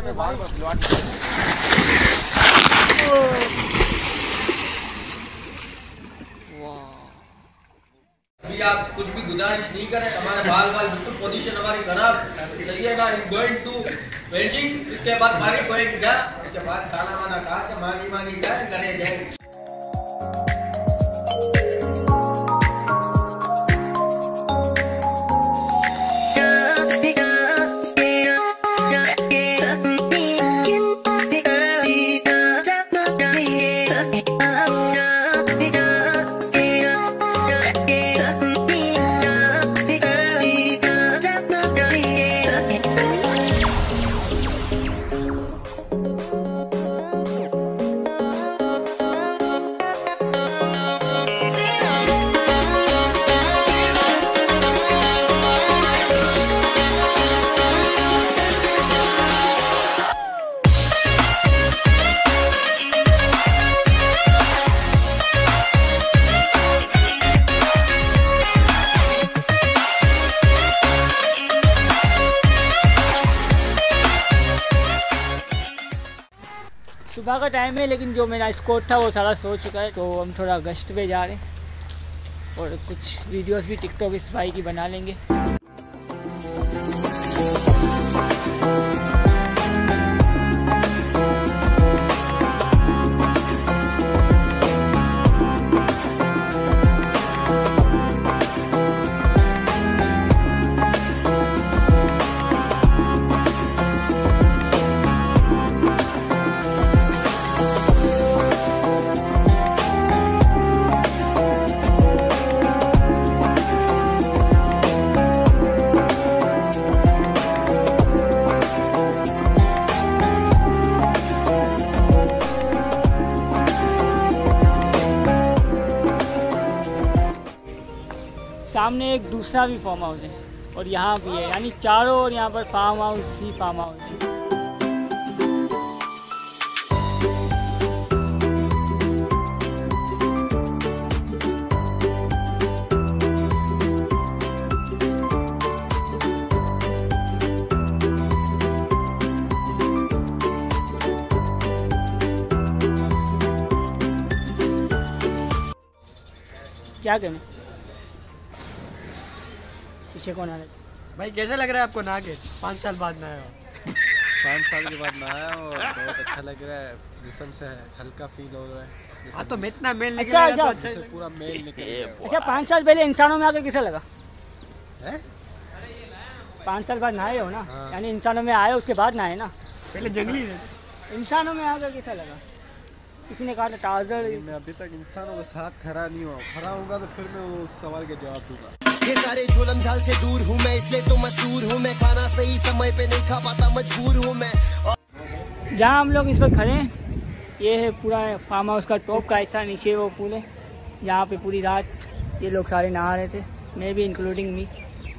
अभी आप कुछ भी गुजारिश नहीं करें, हमारे बाल बिल्कुल पोजीशन हमारी खराब सहिएगा। गोइंग टू बेजिंग, इसके बाद बारी गोइंग क्या, उसके बाद खाना वाना खा के मानी जाए करे जाए। सुबह का टाइम है, लेकिन जो मेरा स्कोर था वो सारा सो चुका है। तो हम थोड़ा गश्त पे जा रहे हैं और कुछ वीडियोस भी टिकटॉक इस भाई की बना लेंगे। सामने एक दूसरा भी फार्म हाउस है और यहाँ भी है, यानी चारों ओर यहाँ पर फार्म हाउस ही फार्म हाउस है। क्या कहना पीछे कौन आ रहा है भाई? कैसा लग रहा है आपको नहा के? 5 साल बाद नहाया हो। 5 साल के बाद नहाया और बहुत अच्छा लग रहा है, जिस्म से हल्का फील हो रहा है। हाँ तो इतना मेल निकल अच्छा, रहा है अच्छा, तो पूरा मेल निकल गया। अच्छा 5 साल पहले इंसानों में आकर कैसा लगा है? 5 साल बाद नहाए हो ना? यानी इंसानों में आए उसके बाद नहाए ना? पहले जंगली थे। इंसानों में आकर कैसा लगा? किसी ने कहा था टाजर। मैं अभी तक इंसानों के साथ खड़ा नहीं हुआ, खड़ा होगा तो फिर मैं उस सवाल के जवाब दूंगा। ये सारे झोलम झाल से दूर हूँ मैं, इसलिए तो मशहूर हूँ मैं। खाना सही समय पे नहीं खा पाता, मजबूर हूँ मैं। जहाँ हम लोग इस वक्त खड़े हैं, ये है पूरा फार्म हाउस का टॉप का हिस्सा। नीचे वो पुल है, यहाँ पे पूरी रात ये लोग सारे नहा रहे थे, मैं भी इंक्लूडिंग मी।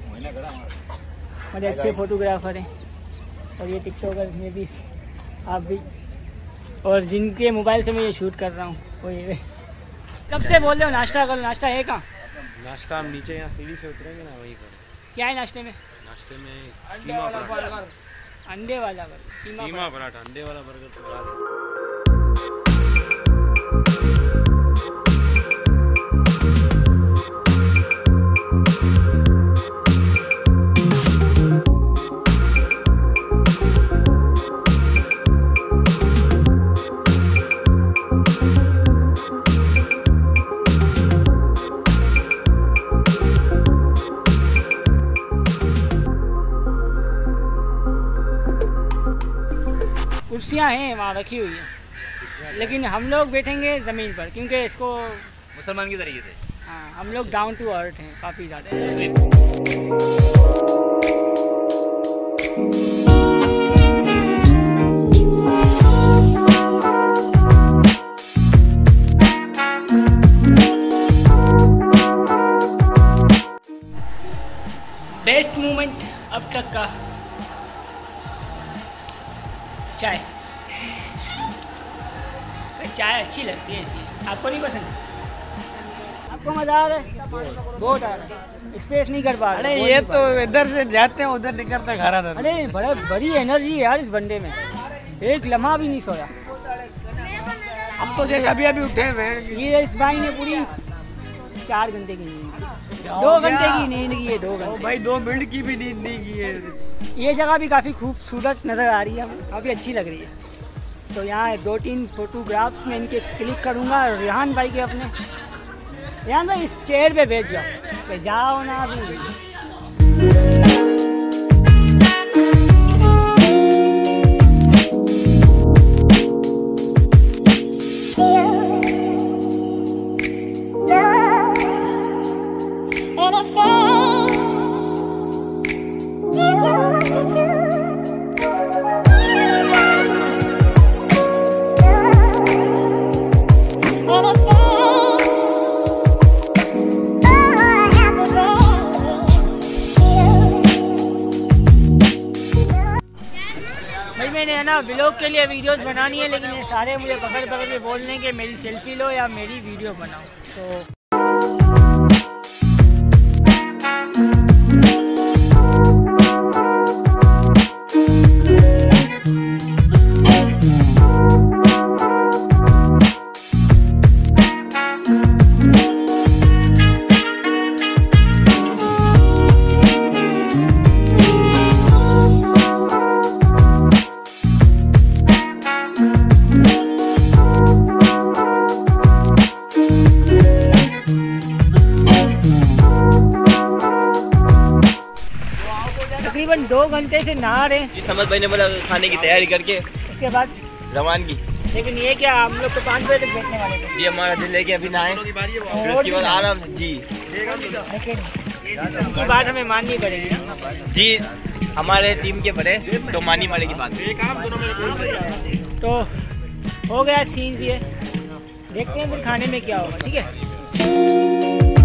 बड़े अच्छे फोटोग्राफर हैं और ये टिकटॉकर में भी आप भी, और जिनके मोबाइल से मैं ये शूट कर रहा हूँ वो ये। कब से बोल रहे हो नाश्ता करो? नाश्ता है कहाँ? नाश्ता हम नीचे यहाँ सीढ़ी से उतरेंगे ना, वही करें। क्या है नाश्ते में? नाश्ते में कीमा पराठा, अंडे वाला कीमा पराठा, अंडे वाला बर्गर। कुर्सियाँ हैं वहाँ रखी हुई है, लेकिन हम लोग बैठेंगे ज़मीन पर, क्योंकि इसको मुसलमान की तरीके से। हाँ, हम लोग डाउन टू अर्थ हैं काफ़ी ज़्यादा। बेस्ट मोमेंट अब तक का चाय। चाय अच्छी लगती है इसकी, आपको नहीं पसंद? आपको मजा आ रहा है? बहुत आ रहा है, स्पेस नहीं कर पा रहे। अरे ये तो इधर से जाते हैं उधर निकलते घर आता। अरे बड़ी एनर्जी है यार इस बंदे में, एक लम्हा भी नहीं सोया। हम तो जैसे अभी उठे हैं। ये इस भाई ने पूरी 4 घंटे की नींद की, 2 घंटे की नींद की है, 2 घंटे भाई 2 मिनट की भी नींद नहीं की है। ये जगह भी काफ़ी खूबसूरत नज़र आ रही है, काफ़ी अच्छी लग रही है। तो यहाँ 2-3 फोटोग्राफ्स में इनके क्लिक करूँगा। रेहान भाई के अपने, रेहान भाई इस चेयर पे भेज जाओ, जाओ ना अभी। मैंने है ना व्लॉग के लिए वीडियोस बनानी है, लेकिन ये सारे मुझे पकड़ के बोल रहे हैं कि मेरी सेल्फी लो या मेरी वीडियो बनाओ। तो तकरीबन 2 घंटे से नहा रहे हैं। समझ भाई ने बोला खाने की तैयारी करके उसके बाद रवान की। लेकिन ये क्या, हम लोग तो 5 बजे तक बैठने वाले थे जी, हमारा दिल है कि अभी नहाएं, फिर उसके बाद आराम से जी। लेकिन ये बात हमें माननी पड़ेगी ना जी, हमारे टीम के बड़े तो मानी वाले की बात। तो हो गया सीन ये, देखते हैं फिर खाने में क्या होगा। ठीक है,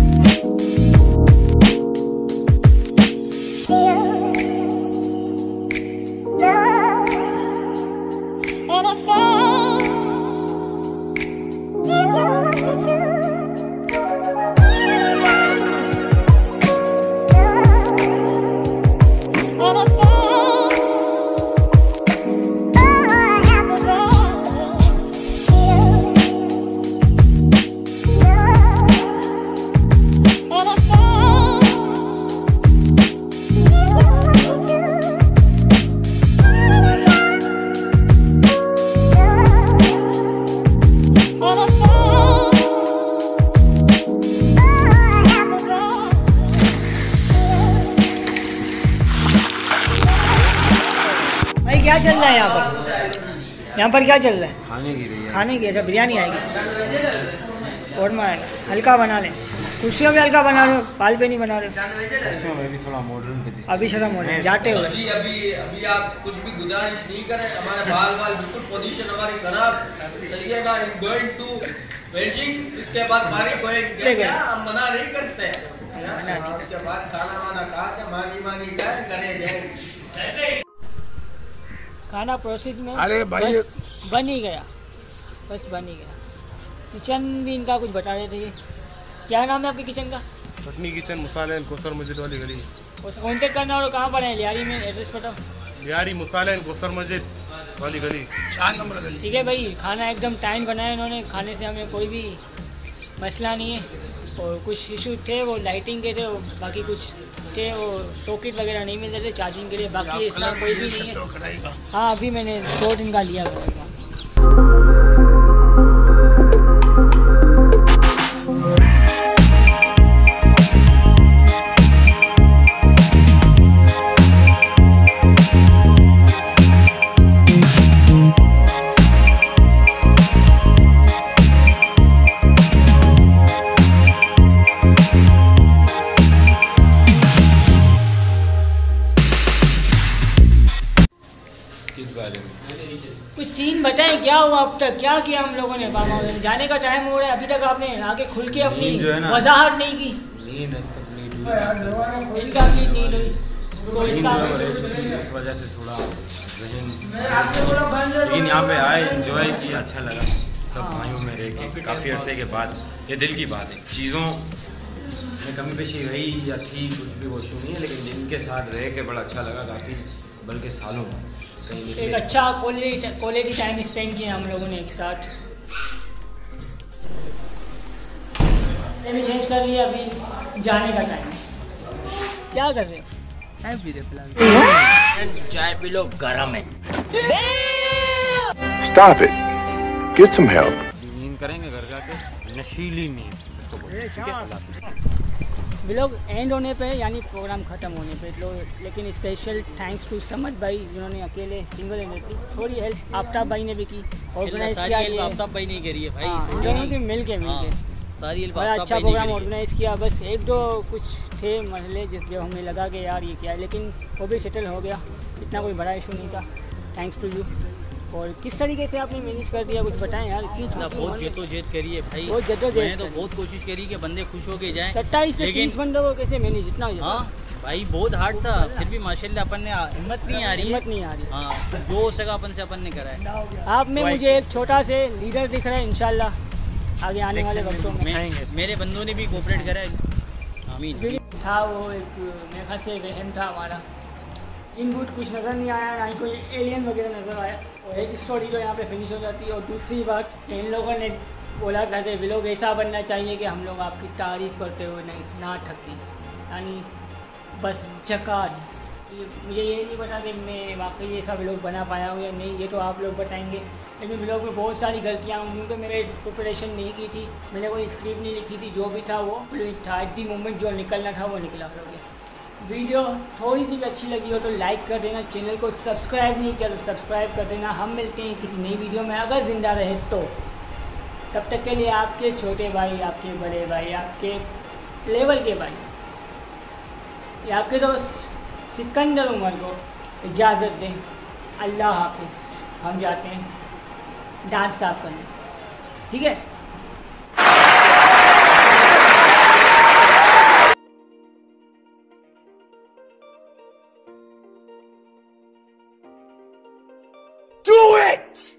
क्या चल रहा है यहाँ पर? यहाँ पर क्या चल रहा है? खाने की। अच्छा, बिरयानी आएगी और मैं हल्का बना लें, कुर्सियों में हल्का बना रहे हो, पाल पे नहीं बना रहे हो। थोड़ा मॉडर्न, अभी थोड़ा मॉडर्न जाते हुए। अभी आप कुछ भी गुजारिश नहीं करें, हमारे बाल बिल्कुल पोजीशन हमारी खराब, चलिए ना गोइंग टू बेजिंग, इसके बाद बारी कोई क्या हम मना नहीं करते हैं, उसके बाद खाना वाना खा के मानी जाए करे जाए। खाना प्रोसेस में अरे भाई बन ही गया, बस बन ही गया। किचन भी इनका कुछ बता रहे थे। ये क्या नाम है आपके किचन का? पटनी किचन, मुसालैन कोसर मस्जिद वाली गली। कॉन्टेक्ट करना और कहाँ पर है? लियारी में एड्रेस बताओ। लियारी मुसालैन कोसर मस्जिद वाली गली, 4 नंबर गली। ठीक है भाई, खाना एकदम टाइम बनाया इन्होंने, खाने से हमें कोई भी मसला नहीं है। और कुछ इशू थे वो लाइटिंग के थे, बाकी कुछ थे वो सॉकेट वगैरह नहीं मिल रहे थे चार्जिंग के लिए, बाकी इतना कोई भी नहीं है। हाँ, अभी मैंने 2 दिन का लिया हुआ है। कुछ सीन बताएं, क्या हुआ अब तक, क्या किया हम लोगों ने? बाबा जाने का टाइम हो रहा है, अभी तक आपने आगे खुल के अपनी वजाहत नहीं की। इनका भी नींद हुई तो इसका इस वजह से थोड़ा लेकिन यहाँ पे आए, एंजॉय किया, अच्छा लगा। सब भाइयों में रह के काफ़ी अरसे के बाद ये दिल की बात है। चीज़ों में कमी पेशी रही या थी कुछ भी वो इशू नहीं है, लेकिन जिनके साथ रह के बड़ा अच्छा लगा काफ़ी, बल्कि सालों कहीं एक अच्छा क्वालिटी टाइम स्पेंड किया हम लोगों ने एक साथ। मैंने भी चेंज कर लिया, अभी जाने का टाइम है। क्या कर रहे हो? चाय पी रहे फिलहाल। चाय पी लो, गरम है। Stop it. Get some help. नींद करेंगे घर जाके, नशीली नींद इसको बोलते हैं, ठीक है? व्लॉग एंड होने पे यानी प्रोग्राम ख़त्म होने पे लेकिन स्पेशल थैंक्स टू समद भाई जिन्होंने अकेले सिंगल हैंडेडली थोड़ी हेल्प आफ्ताब भाई ने भी की, ऑर्गेनाइज किया। ये आफ्ताब भाई नहीं करी है भाई, हाँ, दोनों की मिल के सारी हेल्प बड़ा अच्छा प्रोग्राम ऑर्गेनाइज किया। बस एक दो कुछ थे मसले जो हमें लगा कि यार ये क्या है, लेकिन वो भी सेटल हो गया, इतना कोई बड़ा इशू नहीं था। Thanks to you. और किस तरीके से आपने मैनेज कर दिया, कुछ बताएं यार। बहुत जद्दोजहद करी है भाई, बहुत जद्दोजहद। मैंने तो बहुत कोशिश करी कि बंदे खुश हो के जाएं। 27 से 30 बंदों को कैसे मैनेज, इतना हो हाँ भाई बहुत हार्ड था, फिर भी माशाल्लाह अपन ने हिम्मत नहीं आ रही। हाँ, जो हो सका अपन से अपन ने करा है। आप में मुझे एक छोटा से लीडर दिख रहा है, इंशाल्लाह आगे आने वाले वक्तों में मेरे बंदों ने भी कोऑपरेट करा है। आमीन। था वो एक मेरे ख्याल से वहम था हमारा, इन बुट कुछ नज़र नहीं आया, ना ही कोई एलियन वगैरह नज़र आया। और एक स्टोरी जो यहाँ पे फिनिश हो जाती है। और दूसरी बात, इन लोगों ने बोला था कि व्लॉग ऐसा बनना चाहिए कि हम लोग आपकी तारीफ़ करते हुए नहीं ना थके, यानी बस झकास। मुझे ये नहीं पता कि मैं वाकई ऐसा व्लॉग बना पाया हूँ या नहीं, ये तो आप लोग बताएंगे। लेकिन व्लॉग में बहुत सारी गलतियाँ हुई क्योंकि मैंने प्रिपरेशन नहीं की थी, मैंने कोई स्क्रिप्ट नहीं लिखी थी, जो भी था वो फ्लूइड था। एट दी मोमेंट जो निकलना था वो निकला। वीडियो थोड़ी सी भी अच्छी लगी हो तो लाइक कर देना, चैनल को सब्सक्राइब नहीं किया तो सब्सक्राइब कर देना। हम मिलते हैं किसी नई वीडियो में, अगर ज़िंदा रहे तो। तब तक के लिए आपके छोटे भाई, आपके बड़े भाई, आपके लेवल के भाई, आपके दोस्त सिकंदर उमर को इजाज़त दें। अल्लाह हाफिज़। हम जाते हैं दांत साफ करने, ठीक है। Do it!